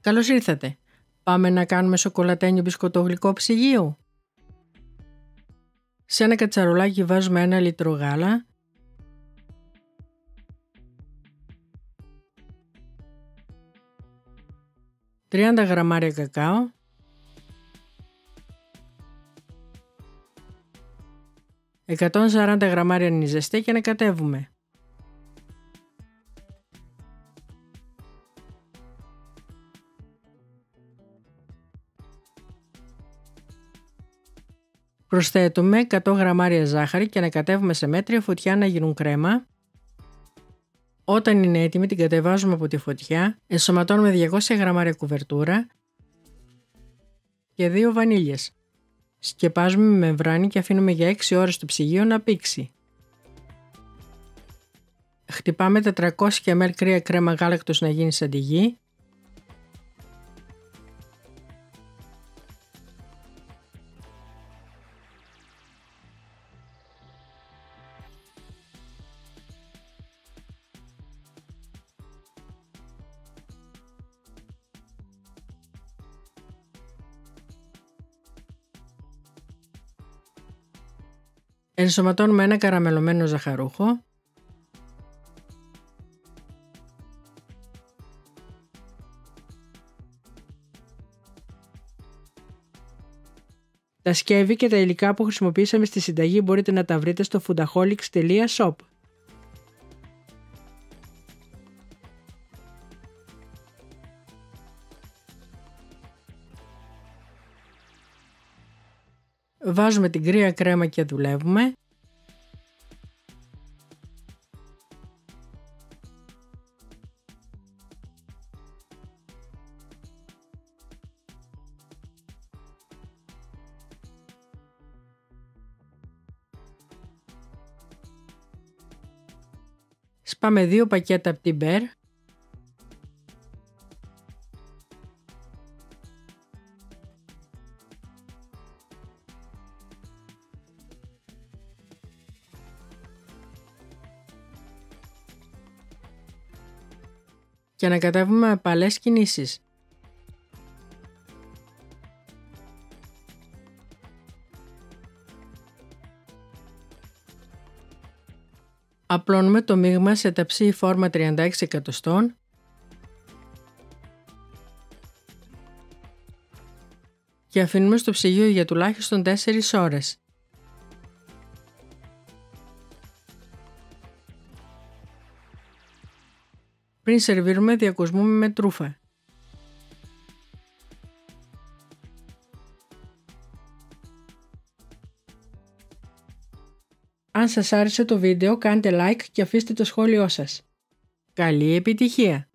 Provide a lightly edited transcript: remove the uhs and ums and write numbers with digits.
Καλώς ήρθατε. Πάμε να κάνουμε σοκολατένιο μπισκοτογλυκό ψυγείου. Σε ένα κατσαρολάκι βάζουμε 1 λίτρο γάλα, 30 γραμμάρια κακάο, 140 γραμμάρια ανιζεστέ και ανακατεύουμε. Προσθέτουμε 100 γραμμάρια ζάχαρη και ανακατεύουμε σε μέτρια φωτιά να γίνουν κρέμα. Όταν είναι έτοιμη την κατεβάζουμε από τη φωτιά, ενσωματώνουμε 200 γραμμάρια κουβερτούρα και 2 βανίλιες. Σκεπάζουμε με μεμβράνη και αφήνουμε για 6 ώρες στο ψυγείο να πήξει. Χτυπάμε 400 ml κρύα κρέμα γάλακτος να γίνει σαν τη γη. Ενσωματώνουμε 1 καραμελωμένο ζαχαρούχο, τα σκεύη και τα υλικά που χρησιμοποίησαμε στη συνταγή μπορείτε να τα βρείτε στο foodaholics.shop. Βάζουμε την κρύα κρέμα και δουλεύουμε. Σπάμε 2 πακέτα από την Bear. Και ανακατεύουμε με απαλές κινήσεις. Απλώνουμε το μείγμα σε ταψί φόρμα 36 εκατοστών και αφήνουμε στο ψυγείο για τουλάχιστον 4 ώρες. Πριν σερβίρουμε διακοσμούμε με τρούφα. Αν σας άρεσε το βίντεο κάντε like και αφήστε το σχόλιο σας. Καλή επιτυχία!